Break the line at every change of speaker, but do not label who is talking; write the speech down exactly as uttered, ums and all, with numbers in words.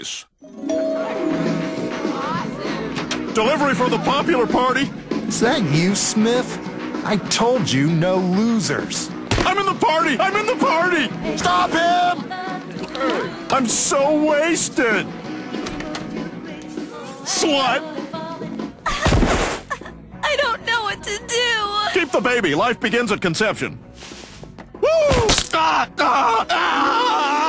place. Delivery for the popular party?
Is that you, Smith? I told you no losers.
I'm in the party! I'm in the party!
Stop him!
I'm so wasted! Slut!
I don't know what to do.
Keep the baby. Life begins at conception. Woo! Ah, ah, ah!